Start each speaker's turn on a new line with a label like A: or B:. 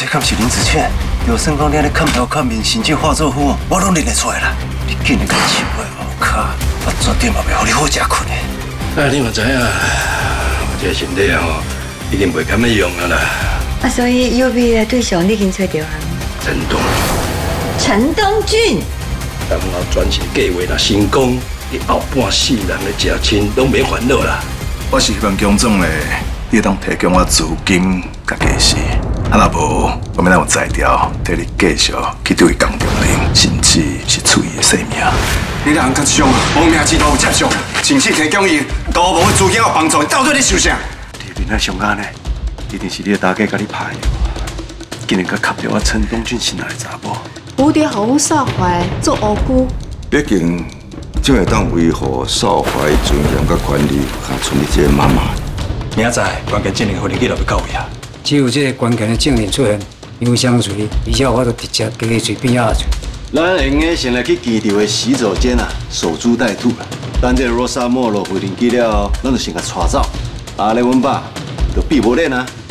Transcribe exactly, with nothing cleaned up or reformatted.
A: 这敢是林子劝？就算讲你咧看头看面，甚至化作夫，我拢认得出来啦。你竟然敢笑我后脚，我绝对嘛袂互你好食困的。
B: 啊，你嘛知影，我这身体吼已经袂敢要用啊啦。
C: 啊，所以右边的对象你已经找到啊？
B: 陈东，
C: 陈东俊。
B: 当我转型计划若成功，你后半世人的食亲拢免烦恼啦。
D: 我是希望江总咧，你当提供我资金甲技师，啊若无，我免让有材料替你继续去对江中林，甚至是处伊的性命。
E: 你人较凶，亡命之徒有接触，甚至提供伊多无的资金有帮助，到底你想啥？
A: 你面那上眼呢，一定是你的大家甲你拍的。竟然佮吸着我陈东俊心爱的查某。
F: 蝴蝶好阮少怀做乌龟。
G: 毕竟，怎会当维护少怀尊严甲权利，还剩你这个妈妈？
A: 明仔关键证人会记录要到位啊！
H: 只有这个关键的证人出现，有相随，而且我就直接加随便压去。
I: 咱应该先来去基地的洗手间啊，守株待兔啦。等这罗萨莫罗回灵机了，咱就先甲带走。下来阮爸就闭无链啊。